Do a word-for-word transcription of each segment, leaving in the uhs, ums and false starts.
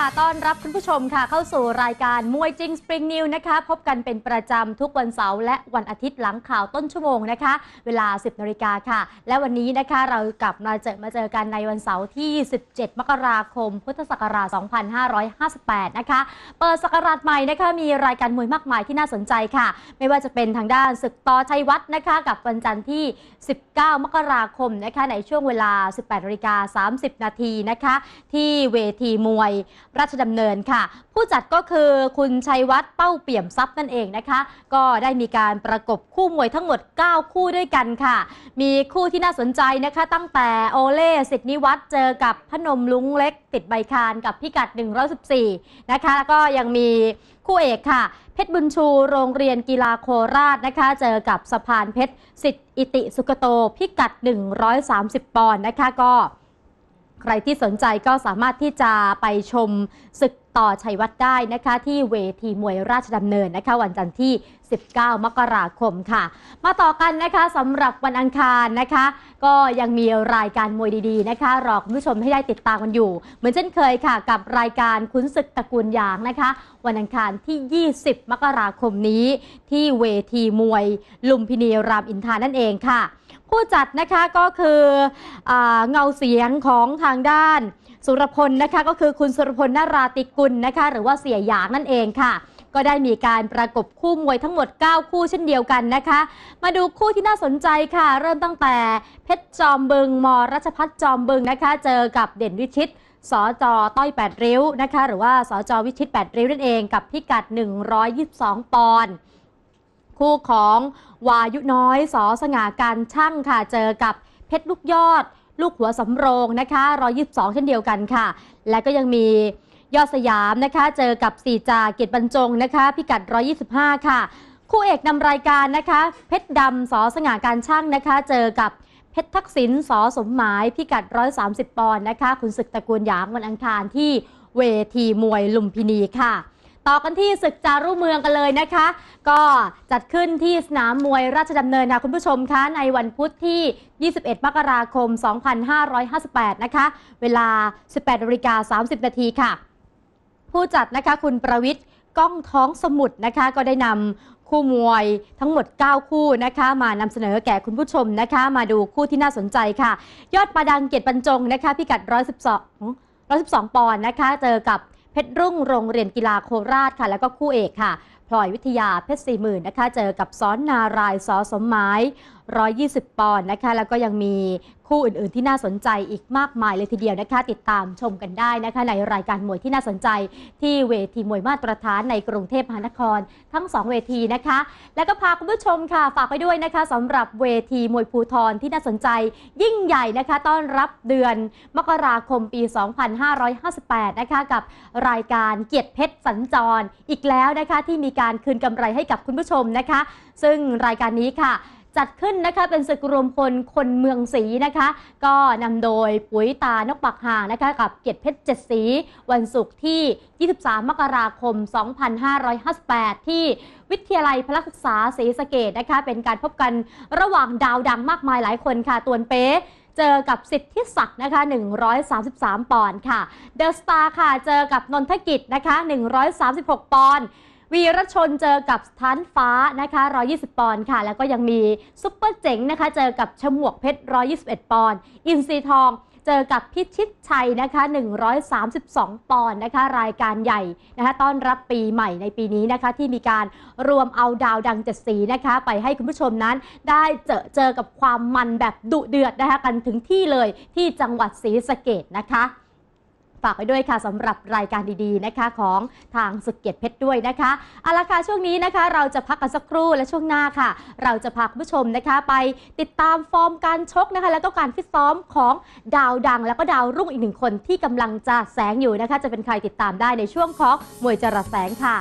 ต้อนรับคุณผู้ชมค่ะเข้าสู่รายการมวยจริงสปริงนิวนะคะพบกันเป็นประจำทุกวันเสาร์และวันอาทิตย์หลังข่าวต้นชั่วโมงนะคะเวลา สิบนาฬิกาค่ะและวันนี้นะคะเรากลับมาเจอมาเจอกันในวันเสาร์ที่ สิบเจ็ด มกราคม พุทธศักราช สองพันห้าร้อยห้าสิบแปด นะคะเปิดศักราชใหม่นะคะมีรายการมวยมากมายที่น่าสนใจค่ะไม่ว่าจะเป็นทางด้านศึกต่อชัยวัฒน์นะคะกับวันจันทร์ที่ สิบเก้า มกราคมนะคะในช่วงเวลา สิบแปดนาฬิกาสามสิบนาทีนะคะที่เวทีมวยราชดำเนินค่ะผู้จัดก็คือคุณชัยวัฒน์เป้าเปี่ยมทรัพย์นั่นเองนะคะก็ได้มีการประกบคู่มวยทั้งหมดเก้าคู่ด้วยกันค่ะมีคู่ที่น่าสนใจนะคะตั้งแต่โอเล่สิทธินิวัฒน์เจอกับพนมลุงเล็กติดใบคานกับพิกัดหนึ่งร้อยสิบสี่นะคะแล้วก็ยังมีคู่เอกค่ะเพชรบุญชูโรงเรียนกีฬาโคราชนะคะเจอกับสะพานเพชรสิทธิอิติสุกโตพิกัดหนึ่งร้อยสามสิบปอนด์นะคะก็ใครที่สนใจก็สามารถที่จะไปชมศึกต่อชัยวัฒน์ได้นะคะที่เวทีมวยราชดำเนินนะคะวันจันทร์ที่ สิบเก้า มกราคมค่ะมาต่อกันนะคะสำหรับวันอังคารนะคะก็ยังมีรายการมวยดีๆนะคะรอคุณผู้ชมให้ได้ติดตามกันอยู่เหมือนเช่นเคยค่ะกับรายการขุนศึกตระกูลหยางนะคะวันอังคารที่ ยี่สิบ มกราคมนี้ที่เวทีมวยลุมพินีรามอินทรานั่นเองค่ะผู้จัดนะคะก็คือเงาเสียงของทางด้านสุรพลนะคะก็คือคุณสุรพลนาราติกุลนะคะหรือว่าเสี่ยหยางนั่นเองค่ะก็ได้มีการประกบคู่มวยทั้งหมดเก้าคู่เช่นเดียวกันนะคะมาดูคู่ที่น่าสนใจค่ะเริ่มตั้งแต่เพชรจอมบึงมรัชพัฒน์จอมบึงนะคะเจอกับเด่นวิชิตสจต้อยแปดริ้วนะคะหรือว่าสจวิชิตแปดริ้วนั่นเองกับพิกัดหนึ่งร้อยยี่สิบสองปอนด์คู่ของวายุน้อยสสง่าการช่างค่ะเจอกับเพชรลูกยอดลูกหัวสำโรงนะคะหนึ่งร้อยยี่สิบสองเช่นเดียวกันค่ะและก็ยังมียอดสยามนะคะเจอกับสี่จ่าเกียรติบรรจงนะคะพิกัดหนึ่งร้อยยี่สิบห้าค่ะคู่เอกนำรายการนะคะเพชรดำสสง่าการช่างนะคะเจอกับเพชรทักษิณสสมหมายพิกัดหนึ่งร้อยสามสิบปอนด์นะคะขุนศึกตระกูลหยางวันอังคารที่เวทีมวยลุมพินีค่ะต่อกันที่ศึกจารุเมืองกันเลยนะคะก็จัดขึ้นที่สนามมวยราชดำเนินค่ะคุณผู้ชมคะในวันพุธที่ ยี่สิบเอ็ด มกราคม สองพันห้าร้อยห้าสิบแปด นะคะเวลา สิบแปดนาฬิกาสามสิบนาทีค่ะผู้จัดนะคะคุณประวิทย์ก้องท้องสมุทรนะคะก็ได้นำคู่มวยทั้งหมดเก้าคู่นะคะมานำเสนอแก่คุณผู้ชมนะคะมาดูคู่ที่น่าสนใจค่ะยอดประดังเกียรติบรรจงนะคะพิกัดหนึ่งร้อยสิบสอง ปอนด์นะคะเจอกับเพชรรุ่งโรงเรียนกีฬาโคราชค่ะแล้วก็คู่เอกค่ะพลอยวิทยาเพชรสี่หมื่นนะคะเจอกับซ้อนนารายสสมหมายหนึ่งร้อยยี่สิบปอนด์นะคะแล้วก็ยังมีคู่อื่นๆที่น่าสนใจอีกมากมายเลยทีเดียวนะคะติดตามชมกันได้นะคะในรายการมวยที่น่าสนใจที่เวทีมวยมาตรฐานในกรุงเทพมหานครทั้งสองเวทีนะคะแล้วก็พาคุณผู้ชมค่ะฝากไปด้วยนะคะสำหรับเวทีมวยภูธรที่น่าสนใจยิ่งใหญ่นะคะต้อนรับเดือนมกราคมปี สองพันห้าร้อยห้าสิบแปด นะคะกับรายการเกียรติเพชรสัญจรอีกแล้วนะคะที่มีการคืนกำไรให้กับคุณผู้ชมนะคะซึ่งรายการนี้ค่ะจัดขึ้นนะคะเป็นศึกรวมพลคนเมืองศรีนะคะก็นำโดยปุ๋ยตานกปักห่างนะคะกับเกียรติเพชรเจ็ดสีวันศุกร์ที่ ยี่สิบสาม มกราคม สองพันห้าร้อยห้าสิบแปด ที่วิทยาลัยพละศึกษาศรีสะเกษนะคะเป็นการพบกันระหว่างดาวดังมากมายหลายคนค่ะตวนเป๊ะเจอกับสิทธิศักดิ์นะคะหนึ่งร้อยสามสิบสามปอนด์ค่ะเดอะสตาร์ค่ะเจอกับนนทกิจนะคะหนึ่งร้อยสามสิบหกปอนด์วีรชนเจอกับสถานฟ้านะคะหนึ่งร้อยยี่สิบปอนด์ค่ะแล้วก็ยังมีซุปเปอร์เจ๋งนะคะเจอกับฉมวกเพชรหนึ่งร้อยยี่สิบเอ็ดปอนด์อินทรีทองเจอกับพิชิตชัยนะคะหนึ่งร้อยสามสิบสองปอนด์นะคะรายการใหญ่นะคะต้อนรับปีใหม่ในปีนี้นะคะที่มีการรวมเอาดาวดังเจ็ดสีนะคะไปให้คุณผู้ชมนั้นได้เจอเจอกับความมันแบบดุเดือดนะคะกันถึงที่เลยที่จังหวัดศรีสะเกษนะคะฝากไว้ด้วยค่ะสำหรับรายการดีๆนะคะของทางศึกเกียรติเพชรด้วยนะคะเอาละค่ะช่วงนี้นะคะเราจะพักกันสักครู่และช่วงหน้าค่ะเราจะพาคุณผู้ชมนะคะไปติดตามฟอร์มการชกนะคะแล้วก็การฟิตซ้อมของดาวดังแล้วก็ดาวรุ่งอีกหนึ่งคนที่กำลังจะแสงอยู่นะคะจะเป็นใครติดตามได้ในช่วงของมวยจรัสแสงค่ะ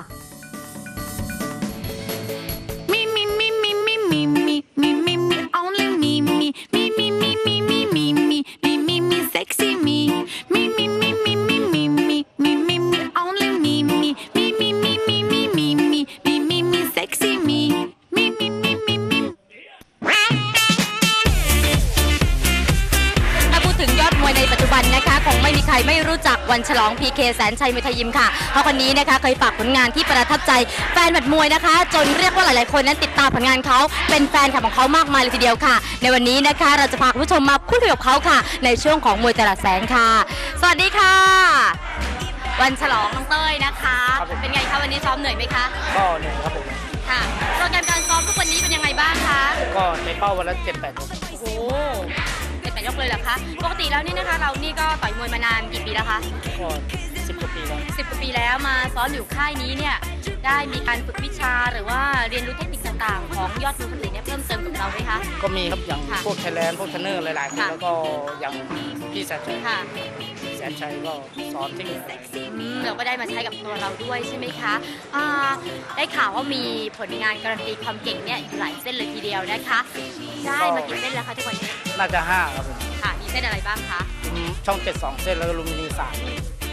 มีมีมีมีมีมีมีมีมีมี only me me me me me me me me me me me me sexy me me me me me me me me me me me only me me me me me me me me me me me me sexy me me me me me me ถ้าพูดถึงยอดมวยในปัจจุบันนะคะคงไม่มีใครไม่รู้จักวันฉลอง พี เค แสนชัยมวยไทยยิมค่ะเพราะคนนี้นะคะเคยฝากผลงานที่ประทับใจแฟนหมัดมวยนะคะจนเรียกว่าหลายๆคนนั้นติดตามผลงานเขาเป็นแฟนคลับของเขามากมายเลยทีเดียวค่ะในวันนี้นะคะเราจะพาคุณผู้ชมมาพูดคุยกับเขาค่ะในช่วงของมวยตลาดแสงค่ะสวัสดีค่ะวันฉลองน้องเต้ยนะคะเป็นไงคะวันนี้ซ้อมเหนื่อยไหมคะก็เหนื่อยครับผมค่ะโปรแกรมการซ้อมทุกวันนี้เป็นยังไงบ้างคะก็ในเป้าวันละเจ็ดแปดยกโอ้โหเจ็ดแปดยกเลยเหรอคะปกติแล้วนี่นะคะเรานี่ก็ต่อยมวยมานานกี่ปีแล้วคะก็สิบกว่าปีแล้วสิบกว่าปีแล้วมาซ้อมอยู่ค่ายนี้เนี่ยได้มีการฝึกวิชาหรือว่าเรียนรู้เทคนิคต่างๆของยอดมวยคนอื่นเนี่ยเพิ่มเติมกับเราไหมคะก็มีครับอย่างพวกไทยแลนด์พวกเทรนเนอร์หลายๆคนแล้วก็อย่างพี่แสนชัยแสนชัยก็สอนที่เราก็ได้มาใช้กับตัวเราด้วยใช่ไหมคะได้ข่าวว่ามีผลงานการันตีความเก่งเนี่ยอยู่หลายเส้นเลยทีเดียวนะคะได้มากี่เส้นแล้วคะทุกวันนี้น่าจะห้าครับผมค่ะมีเส้นอะไรบ้างคะช่องเจ็ดสองเส้นแล้วก็ลุมพินีสาม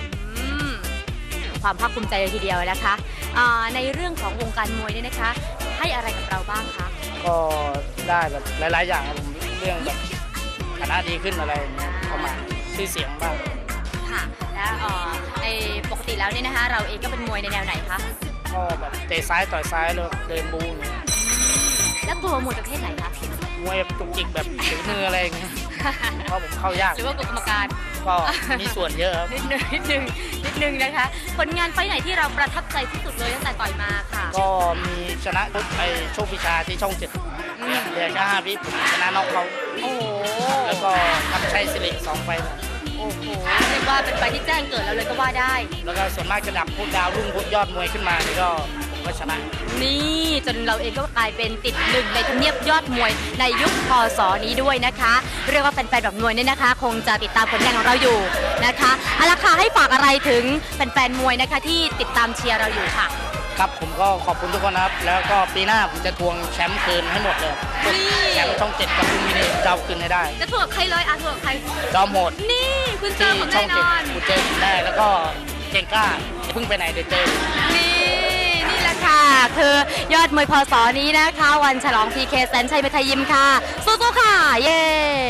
ความภาคภูมิใจเลยทีเดียวนะคะในเรื่องของวงการมวยเนี่ยนะคะให้อะไรกับเราบ้างคะก็ได้แบบหลายๆอย่างครับผมเรื่องแบบฐานะดีขึ้นอะไรอย่างเงี้ยเข้ามาชื่อเสียงบ้างค่ะและในปกติแล้วเนี่ยนะคะเราเองก็เป็นมวยในแนวไหนคะก็แบบเตะซ้ายต่อยซ้ายเลยเดินบูนแล้วตัวมวยประเภทไหนคะมวยแบบตุกจิกแบบถือมืออะไรอย่างเงี้ยเพราะผมเข้ายากหรือว่ากรรมการก็มีส่วนเยอะนิดนึงนิดนึงนิดนึงนะคะผลงานไฟไหนที่เราประทับใจที่สุดเลยตั้งแต่ต่อยมาค่ะก็มีชนะทุกไอโชคพิชาที่ช่องเจ็ดเดือนห้าวิชนะน็อกเขาโอ้โหแล้วก็ทำชัยสิริสองไฟโอ้โหเรียกว่าเป็นไฟที่แจ้งเกิดแล้วเลยก็ว่าได้แล้วก็ส่วนมากจะดับพวกดาวรุ่งพวกยอดมวยขึ้นมานี่ก็ผมก็ชนะนี่จนเราเองก็กลายเป็นติดหนึ่งในทำเนียบยอดมวยในยุคพศนี้ด้วยนะคะเรียกว่าแฟนๆแบบมวยเนี่ยนะคะคงจะติดตามผลงานของเราอยู่นะคะเอาละค่ะให้ฝากอะไรถึงแฟนๆมวยนะคะที่ติดตามเชียร์เราอยู่ค่ะครับผมก็ขอบคุณทุกคนนะครับแล้วก็ปีหน้าผมจะทวงแชมป์คืนให้หมดเลยแชมป์ช่องเจ็ดกับคุณมินีจะเอาคืนให้ได้จะทวงใครเลยอ่ะทวงใครจอมโหดนี่คุณเจอผมแน่นอนคุณเจอผมได้แล้วก็เก่งกล้าเพิ่งไปไหนเดี๋ยวเจอนี่นี่แหละค่ะคือยอดมวยพศนี้นะคะวันฉลอง พี เค แสนชัยมวยไทยยิมค่ะสู้ๆค่ะเย้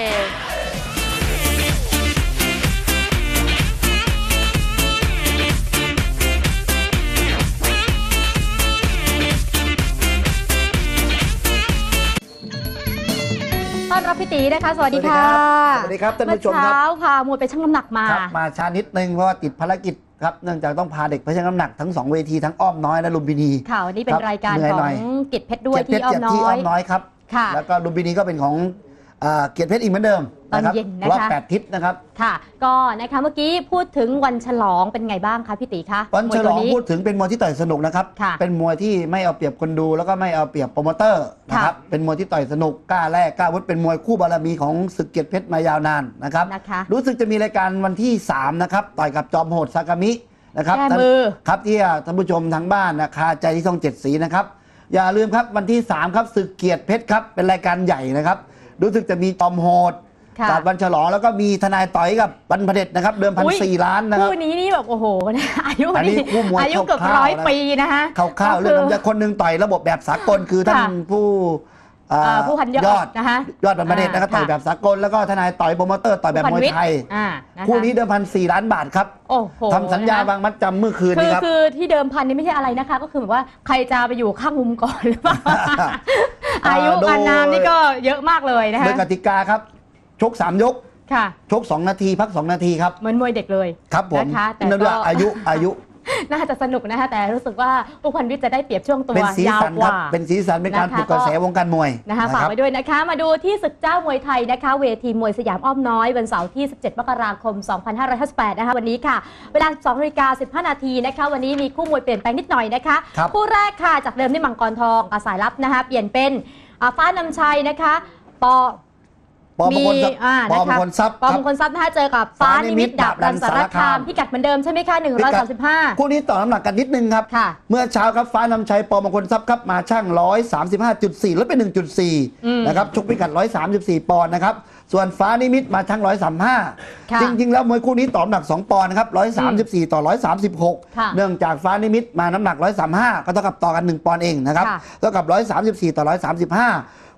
ต้อนรับพี่ตีนะคะสวัสดีค่ะสวัสดีครับท่านผู้ชมครับเช้าค่ะมวยไปชั่งน้ำหนักมามาช้านิดนึงเพราะว่าติดภารกิจครับเนื่องจากต้องพาเด็กไปชั่งน้ำหนักทั้งสองเวทีทั้งอ้อมน้อยและลุมพินีค่ะวันนี้เป็นรายการของกิจเพชรด้วยที่อ้อมน้อยที่อ้อมน้อยครับแล้วก็ลุมพินีก็เป็นของเกียรติเพชรอีกเหมือนเดิมตอนเย็นนะคะรอบแปดทิศนะครับค่ะก็นะคะเมื่อกี้พูดถึงวันฉลองเป็นไงบ้างคะพี่ตีคะวันฉลองพูดถึงเป็นมวยที่ต่อยสนุกนะครับเป็นมวยที่ไม่เอาเปรียบคนดูแล้วก็ไม่เอาเปรียบโปรโมเตอร์นะครับเป็นมวยที่ต่อยสนุกกล้าแลกกล้าวุฒิเป็นมวยคู่บารมีของศึกเกียรติเพชรมายาวนานนะครับรู้สึกจะมีรายการวันที่สามนะครับต่อยกับจอมโหดซากามินะครับครับที่ท่านผู้ชมทางบ้านนะคาใจที่ช่องเจ็ดสีนะครับอย่าลืมครับวันที่สามครับศึกเกียรติเพชรครับเป็นรายการใหญ่นะครับรู้สึกจะมีจอมโหดกับวันฉลองแล้วก็มีทนายต่อยกับบรรพเด็จนะครับเดิมพันสี่ล้านนะครับคู่นี้นี่แบบโอ้โหอายุนี่อายุเกือบร้อยปีนะคะข้าวๆเรื่องจะคนหนึ่งต่อยระบบแบบสากลคือท่านผู้ผู้พันยอดนะคะยอดบรรพเด็จนะครับต่อยแบบสากลแล้วก็ทนายต่อยโปรโมเตอร์ต่อยแบบมวยไทยคู่นี้เดิมพันสี่ล้านบาทครับทำสัญญาบางมัดจำเมื่อคืนนี้ครับคือที่เดิมพันนี่ไม่ใช่อะไรนะคะก็คือแบบว่าใครจะไปอยู่ข้างมุมก่อนหรือเปล่าอายุอานามนี่ก็เยอะมากเลยนะคะโดยกติกาครับชกสามยกชกสองนาทีพักสองนาทีครับเหมือนมวยเด็กเลยครับผมแต่ก็อายุอายุน่าจะสนุกนะคะแต่รู้สึกว่าผู้พันวิทย์จะได้เปรียบช่วงตัวยาวกว่าเป็นสีสันเป็นการปลุกกระแสวงการมวยนะคะฝากไว้ด้วยนะคะมาดูที่ศึกเจ้ามวยไทยนะคะเวทีมวยสยามอ้อมน้อยวันเสาร์ที่สิบเจ็ดมกราคมสองพันห้าร้อยห้าสิบแปดนะคะวันนี้ค่ะเวลา สองนาฬิกาสิบห้านาทีนะคะวันนี้มีคู่มวยเปลี่ยนแปลงนิดหน่อยนะคะคู่แรกค่ะจากเดิมที่มังกรทองกับสายลับนะคะเปลี่ยนเป็นฟ้านำชัยนะคะปปอมงคลทรัพย์ปอมงคลทรัพย์ปอมงคลทรัพย์นะคะเจอกับฟ้านิมิตดาบรันสารคามพิกัดเหมือนเดิมใช่ไหมคะหนึ่งร้อยสามสิบห้าคู่นี้ต่อน้ำหนักกันนิดนึงครับเมื่อเช้าครับฟ้านำชัยปอมงคลทรัพย์ครับมาช่างหนึ่งร้อยสามสิบห้าจุดสี่ลดไป หนึ่งจุดสี่ นะครับชกพิกัดหนึ่งร้อยสามสิบสี่ปอนด์นะครับส่วนฟ้านิมิตมาช่างหนึ่งร้อยสามสิบห้าจริงๆแล้วมวยคู่นี้ต่อน้ำหนักสองปอนด์นะครับหนึ่งร้อยสามสิบสี่ต่อหนึ่งร้อยสามสิบหกเนื่องจากฟ้านิมิตมาน้ำหนักหนึ่งร้อยสามสิบห้าก็เท่ากับต่อกันหนึ่งปอนด์เองนะครับเท่ากับหนึ่งร้อยสามสิบสี่ต่อหนึ่งร้อยสามสิบห้า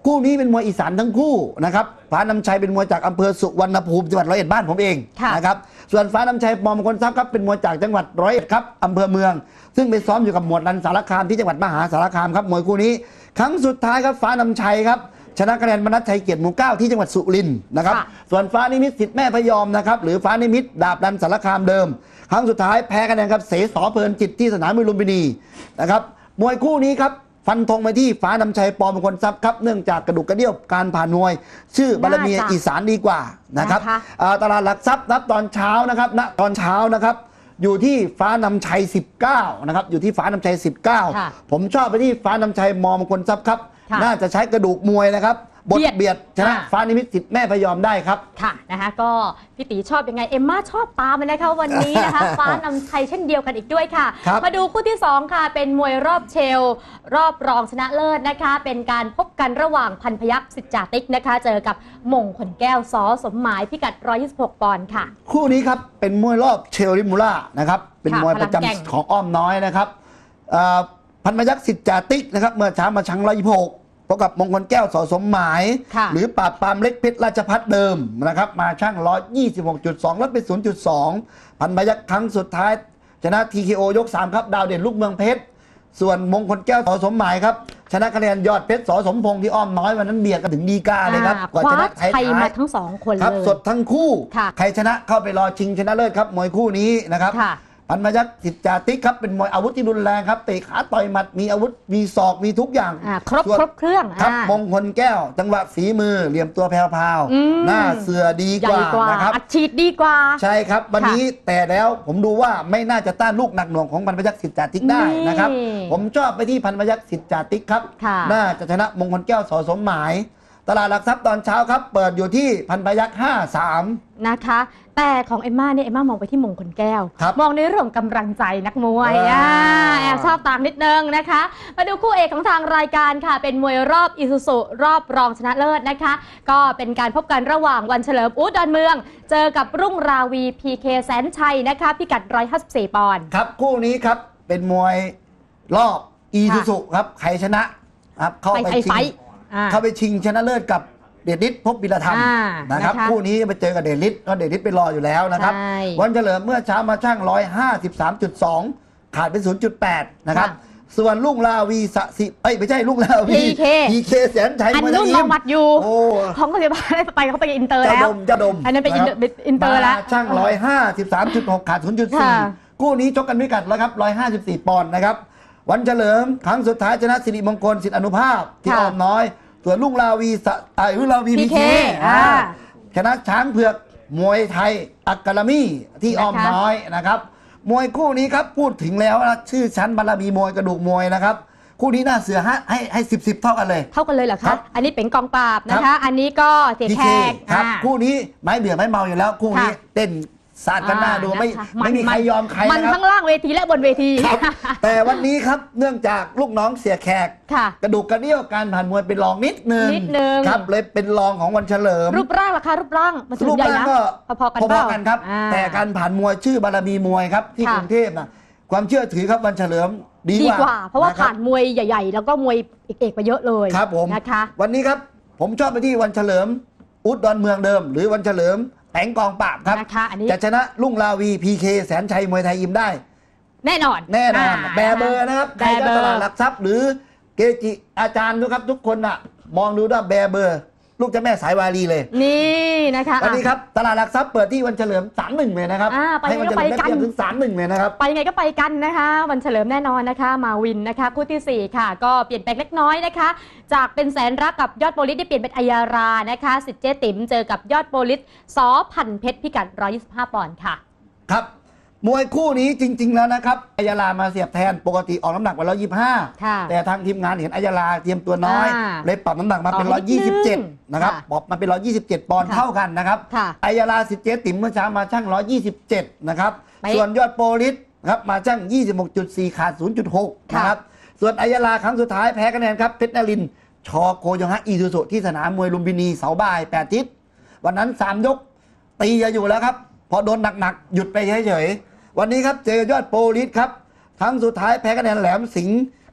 คู่นี้เป็นมวยอีสานทั้งคู่นะครับฟ้านำชัยเป็นมวยจากอำเภอสุวรรณภูมิจังหวัดร้อยเอ็ดบ้านผมเองนะครับส่วนฟ้านำชัยปอมงคลทรัพย์ครับเป็นมวยจากจังหวัดร้อยเอ็ดครับอำเภอเมืองซึ่งไปซ้อมอยู่กับหมวดรันสารคามที่จังหวัดมหาสารคามครับมวยคู่นี้ครั้งสุดท้ายครับฟ้านำชัยครับชนะคะแนนมนัสชัยเกียรติหมู่เก้าที่จังหวัดสุรินทร์นะครับส่วนฟ้านิมิตสิทธิ์แม่พยอมนะครับหรือฟ้านิมิตดาบรันสารคามเดิมครั้งสุดท้ายแพ้คะแนนครับเสสเพลินจิตที่สนามมวยลุมพินีนะครับมวยคู่นี้ครับฟันธงไปที่ฟ้านำชัยปอมงคลทรัพย์ครับเนื่องจากกระดูกกระเดี่ยวการผ่านมวยชื่อบารมีอีสานดีกว่านะครับตลาดหลักทรัพย์นับตอนเช้านะครับณตอนเช้านะครับอยู่ที่ฟ้านำชัยสิบเก้านะครับอยู่ที่ฟ้านำชัยสิบเก้าผมชอบไปที่ฟ้านำชัยมอมงคลทรัพย์ครับน่าจะใช้กระดูกมวยนะครับบทเบียดชนะฟ้านิมิตสิทธิ์แม่พยอมได้ครับค่ะนะคะก็พี่ตีชอบยังไงเอมม่าชอบตามเลยนะคะวันนี้นะคะฟ้านำชัยเช่นเดียวกันอีกด้วยค่ะมาดูคู่ที่สองค่ะเป็นมวยรอบเชลรอบรองชนะเลิศนะคะเป็นการพบกันระหว่างพันพยัคฆ์สิทธิ์จ่าติ๊กนะคะเจอกับมงขนแก้วสอสมหมายพิกัดหนึ่งร้อยยี่สิบหกปอนด์ค่ะคู่นี้ครับเป็นมวยรอบเชลริมูล่านะครับเป็นมวยประจำของอ้อมน้อยนะครับพันพยัคฆ์สิทธิ์จ่าติ๊กนะครับเมื่อเช้ามาชังหนึ่งร้อยยี่สิบหกพบกับมงคลแก้วสอสมหมายหรือปราบปรามเล็กเพชรราชพัฒเดิมนะครับมาช่าง หนึ่งร้อยยี่สิบหกจุดสอง ลดไป ศูนย์จุดสอง พันพยัคฆ์ครั้งสุดท้ายชนะ ที เค โอ ยกสามครับดาวเด่นลูกเมืองเพชรส่วนมงคลแก้วสอสมหมายครับชนะคะแนนยอดเพชรสอสมพงษ์ที่อ้อมน้อยวันนั้นเบียดกันถึงดีกาเลยครับกว่าชนะไทยมาทั้งสองคนเลยครับสดทั้งคู่ใครชนะเข้าไปรอชิงชนะเลิศครับมวยคู่นี้นะครับพันพยัคฆ์สิทธิ์จ่าติ๊กครับเป็นมวยอาวุธที่รุนแรงครับเตะขาต่อยหมัดมีอาวุธมีศอกมีทุกอย่างครบครบเครื่องครับมงคลแก้วจังหวะฝีมือเหลี่ยมตัวแผ่วๆหน้าเสือดีกว่านะครับอัดฉีดดีกว่าใช่ครับวันนี้แต่แล้วผมดูว่าไม่น่าจะต้านลูกหนักหน่วงของพันพยัคฆ์สิทธิ์จ่าติ๊กได้นะครับผมชอบไปที่พันพยัคฆ์สิทธิ์จ่าติ๊กครับน่าจะชนะมงคลแก้วสอสมหมายตลาดหลักทรัพย์ตอนเช้าครับเปิดอยู่ที่พันพยัคฆ์ห้าสามนะคะแต่ของเอมม่าเนี่ยเอมม่ามองไปที่มงคลแก้วมองในเรื่องกำลังใจนักมวยแอบชอบตามนิดนึงนะคะมาดูคู่เอกของทางรายการค่ะเป็นมวยรอบอิซูซุรอบรองชนะเลิศนะคะก็เป็นการพบกันระหว่างวันเฉลิมอู๊ดดอนเมืองเจอกับรุ่งราวี พี เค แสนชัยนะคะพิกัดหนึ่งร้อยห้าสิบสี่ปอนด์ครับคู่นี้ครับเป็นมวยรอบอิซูซุครับใครชนะครับเข้าไปชิงเข้าไปชิงชนะเลิศกับเดชฤทธิ์พบวิรธรรมนะครับคู่นี้ไปเจอกับเดชฤทธิ์เพราะเดชฤทธิ์ไปรออยู่แล้วนะครับวันเฉลิมเมื่อเช้ามาช่าง หนึ่งร้อยห้าสิบสามจุดสอง ขาดเป็น ศูนย์จุดแปด นะครับส่วนลุงลาวีสะสิเอ้ยไม่ใช่ลุงลาวี พี เค แสนชัยอันนู้นเรามัดอยู่ของเขาจะไปเขาไปอินเตอร์แล้วจะดมอันนั้นไปอินเตอร์แล้วช่าง หนึ่งร้อยห้าสิบสามจุดหก ขาด ศูนย์จุดสี่ คู่นี้ชกกันพิกัดแล้วครับหนึ่งร้อยห้าสิบสี่ปอนด์นะครับวันเฉลิมครั้งสุดท้ายชนะสิริมงคลสิทธิอนุภาพที่อ้อมน้อยส่วนลุงลาวีสะไอลุงลาวีพีเคชนะช้างเผือกมวยไทยอักกาลามี่ที่อ้อมน้อยนะครับมวยคู่นี้ครับพูดถึงแล้วนะชื่อชั้นบารมีมวยกระดูกมวยนะครับคู่นี้น่าเสือให้ให้ให้สิบสิบเท่ากันเลยเท่ากันเลยเหรอคะอันนี้เป็นกองปราบนะคะอันนี้ก็เสียแขกครับคู่นี้ไม่เบื่อไม่เมาอยู่แล้วคู่นี้เต้นสาดกันหน้าดูไม่ไม่มีใครยอมใครมันทั้งล่างเวทีและบนเวทีแต่วันนี้ครับเนื่องจากลูกน้องเสียแขกกระดูกกระเดี่ยวการผ่านมวยเป็นรองนิดนึงครับเลยเป็นรองของวันเฉลิมรูปร่างราคารูปร่างรูปร่างก็พอๆกันครับแต่การผ่านมวยชื่อบารมีมวยครับที่กรุงเทพนะความเชื่อถือครับวันเฉลิมดีกว่าเพราะว่าผ่านมวยใหญ่ๆแล้วก็มวยเอกๆไปเยอะเลยครับผมนะคะวันนี้ครับผมชอบไปที่วันเฉลิมอุดดอนเมืองเดิมหรือวันเฉลิมแผงกองปราบครับจะชนะลุงลาวี พี เค แสนชัยมวยไทยยิมได้แน่นอนแน่นอนแบเบอร์นะครับใครจะตลาดหลักทรัพย์หรือเกจิอาจารย์ทุกครับทุกคนน่ะมองดูว่าแบเบอร์ลูกเจ้าแม่สายวารีเลยนี่นะคะวันนี้ครับตลาดหลักทรัพย์เปิดที่วันเฉลิม สามหนึ่ง เลยนะครับให้วันเฉลิมได้เตรียมถึง สามหนึ่ง เลยนะครับไปไงก็ไปกันนะคะวันเฉลิมแน่นอนนะคะมาวินนะคะคู่ที่สี่ค่ะก็เปลี่ยนแปลงเล็กน้อยนะคะจากเป็นแสนรักกับยอดโปลิสได้เปลี่ยนเป็นอัยารานะคะสิทธิ์เจ๊ติ๋มเจอกับยอดโปลิสสอพันเพชรพิกัดหนึ่งร้อยยี่สิบห้าปอนด์ค่ะครับมวยคู่นี้จริงๆแล้วนะครับอัยารามาเสียบแทนปกติออกน้ำหนักวันร้อยยี่สิบห้าแต่ทางทีมงานเห็นอัยาราเตรียมตัวน้อยเลยปรับน้ำหนักมาเป็นร้อยยี่สิบเจ็ดนะครับปรับมาเป็นร้อยยี่สิบเจ็ดปอนด์เท่ากันนะครับอัยาราสิทธิ์เจ๊ติ๋มเมื่อเช้ามาชั่งร้อยยี่สิบเจ็ดนะครับส่วนยอดโปลิสครับมาชั่ง ยี่สิบหกจุดสี่ ขาด ศูนย์จุดหก นะครับส่วนอัยาราครั้งสุดท้ายแพ้คะแนนครับเพชรนรินทร์ชอโกยงฮะอีซูซุที่สนามมวยลุมพินีเสาบ่ายแปดทิศวันนั้นสามยกตีจะอยู่แล้วครับพอโดนหนักๆหยุดไปเฉยๆวันนี้ครับเจอยอดโปลิสครับครั้งสุดท้ายแพ้คะแนนแหลมสิงห์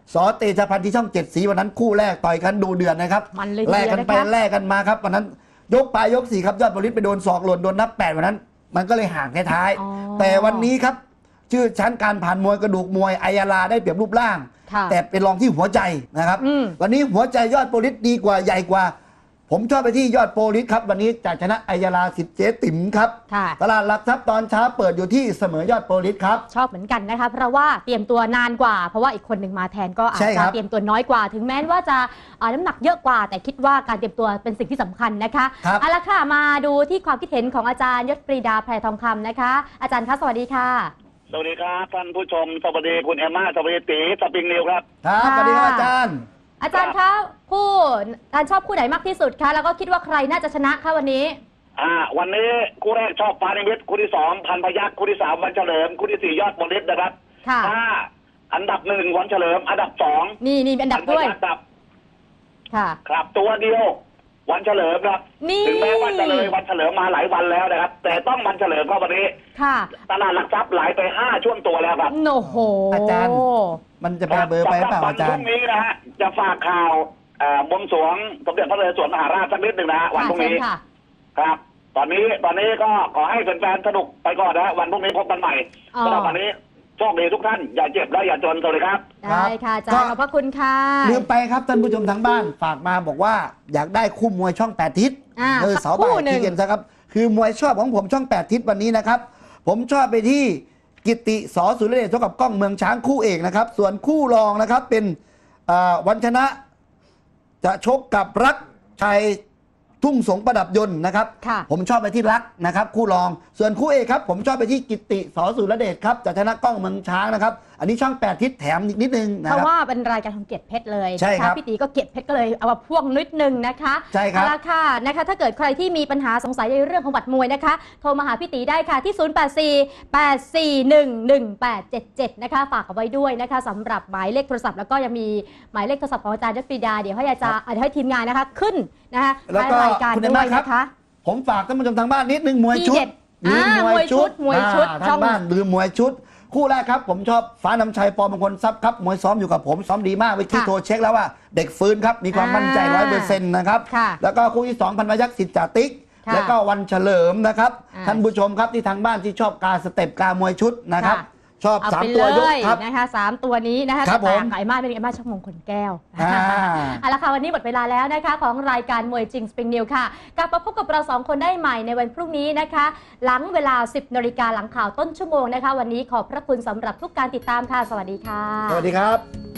สอเตชะพันธ์ที่ช่องเจ็ดสีวันนั้นคู่แรกต่อยกันดูเดือดนะครับมันเลยแลกกันไปนะคะแลกกันมาครับวันนั้นยกปลายยกสี่ครับยอดบริษไปโดนศอกหล่นโดนนับแปดวันนั้น มันก็เลยห่างท้ายอ๋อๆแต่วันนี้ครับชื่อชั้นการผ่านมวยกระดูกมวยอัยาลาได้เปรียบรูปร่างค่ะแต่เป็นรองที่หัวใจนะครับอืมวันนี้หัวใจยอดโปรลิสดีกว่าใหญ่กว่า ผมชอบไปที่ยอดโปรลิสครับวันนี้จะชนะอัยาลาสิทธิ์เจ๊ติ๋มครับค่ะตลาดหลักทรัพย์ตอนเช้าเปิดอยู่ที่เสมอยอดโปรลิสครับชอบเหมือนกันนะคะเพราะว่าเตรียมตัวนานกว่า เพราะว่าอีกคนหนึ่งมาแทนก็อาจใช่ครัจะบเตรียมตัวน้อยกว่า ถึงแม้ว่าจะอ่าน้ำหนักเยอะกว่า แต่คิดว่าการเตรียมตัวเป็นสิ่งที่สำคัญนะคะครับเอาละค่ะมาดูที่ความคิดเห็นของอาจารย์ยศปรีดาแพรทองคำนะคะ อาจารย์คะสวัสดีค่ะสวัสดีครับท่านผู้ชมสวัสดีคุณเอมมาสวัสดีตีสปริงนิวครับครับสวัสดีครับอาจารย์อาจารย์คะคู่อาจารย์ชอบคู่ไหนมากที่สุดคะแล้วก็คิดว่าใครน่าจะชนะคะวันนี้อ่า วันนี้คู่แรกชอบปานิมิตคู่ที่สองพันพยัคฆ์คู่ที่สามวันเฉลิมคู่ที่สี่ยอดโมลิสนะครับค่ะถ้าอันดับหนึ่งวันเฉลิม อันดับสองนี่นี่เป็นอันดับด้วยพันพยัคฆ์ดับค่ะครับตัวเดียววันเฉลิมครับนี่ถึงแม้ว่าจะเลยวันเฉลิมมาหลายวันแล้วนะครับ แต่ต้องวันเฉลิมครับวันนี้ค่ะตลาดหลักทรัพย์ไหลไปห้าช่วงตัวแล้วครับโอ้โหอาจารย์ มันจะแปลเบอร์ไปหรือเปล่าสำหบวันอาจารพรุ่ย์งนี้นะฮะจะฝากข่าวเอ่อบวงสรวงสมเด็จพระนเรศวรมหาราชสักนิดหนึ่งนะฮะวันพรุ่งนี้ค่ะครับ ตอนนี้ตอนนี้ก็ขอให้แฟนๆสนุกไปก่อนนะวันพรุ่งนี้พบกันใหม่อ๋อสำหรับวันนี้โชคดีทุกท่านอย่าเจ็บและอย่าจนสวัสดีครับได้ค่ะอาจารย์ขอบพระคุณค่ะลืมไปครับท่านผู้ชมทางบ้านฝากมาบอกว่าอยากได้คู่มวยช่องแปดทิศอ่าเออสักเสาคู่บ่ายหนึ่ที่งเย็นซะครับคือมวยชอบของผมช่องแปดทิศวันนี้นะครับผมชอบไปที่กิตติสอสุรเดชเท่ากับกล้องเมืองช้างคู่เอกนะครับส่วนคู่รองนะครับเป็นอ่าวันชนะจะชกกับรักชัยทุ่งสงประดับยนต์นะครับค่ะผมชอบไปที่รักนะครับคู่รองส่วนคู่เอกครับผมชอบไปที่กิตติสอสุรเดชครับจะชนะกล้องเมืองช้างนะครับอันนี้ช่องแปดทิศแถมอีกนิดนึงนะเพคราะรับว่าเป็นรายการของเกียรติเพชรเลยใช่ครับนะะพี่ตีก็เกียรติเพชรก็เลยเอามาพ่วงนิดนึงนะคะใช่ครับเอาละค่ะนะคะถ้าเกิดใครที่มีปัญหาสงสัยในเรื่องของบัตรมวยนะคะโทรมาหาพี่ตีได้ค่ะที่ ศูนย์ แปด สี่ แปด สี่ หนึ่ง หนึ่ง แปด เจ็ด เจ็ด นะคะฝากเอาไว้ด้วยนะคะสำหรับหมายเลขโทรศัพท์แล้วก็ยังมีหมายเลขโทรศัพท์ของอาจารย์ยศปรีดาเดี๋ยวให้อาจารย์เดี๋ยวให้ทีมงานนะคะขึ้นนะคะแล้วก็ท้ายรายการคุณด้เอมวมาย ครับนะคะผมฝากท่านผู้ชมทางบ้านนิดนึงมวยชุดที่เด็ดอ่ามวยชุดมวยชุดอ่าช่ทาองงบ้านลืมมวยชุด คู่แรกครับ ผมชอบฟ้านำชัยปอมงคลทรัพย์ครับมวยซ้อมอยู่กับผมซ้อมดีมากเมื่อกี้ค่ะโทรเช็คแล้วว่าเด็กฟื้นครับมีความอ่ามั่มั่นใจร้อยเปอร์เซ็นต์นะครับค่ะแล้วก็คู่ที่สองพันพยัคฆ์สิทธิ์จ่าติ๊กค่ะแล้วก็วันเฉลิมนะครับอ่าท่านผู้ชมครับที่ทางบ้านที่ชอบการสเต็ปการมวยชุดนะครับค่ะชอบเอาสามไปตัวยกเลยครับนะคะสามตัวนี้นะคะครับแต่ผมไก่มาเป็นไก่มาช่องมงคลแก้วอ่าเอาละค่ะวันนี้หมดเวลาแล้วนะคะของรายการมวยจริงสปริงนิวค่ะกลับมาพบกับเราสองคนได้ใหม่ในวันพรุ่งนี้นะคะ หลังเวลา สิบนาฬิกาหลังข่าวต้นชั่วโมงนะคะ วันนี้ขอบพระคุณสำหรับทุกการติดตามค่ะ สวัสดีค่ะสวัสดีครับ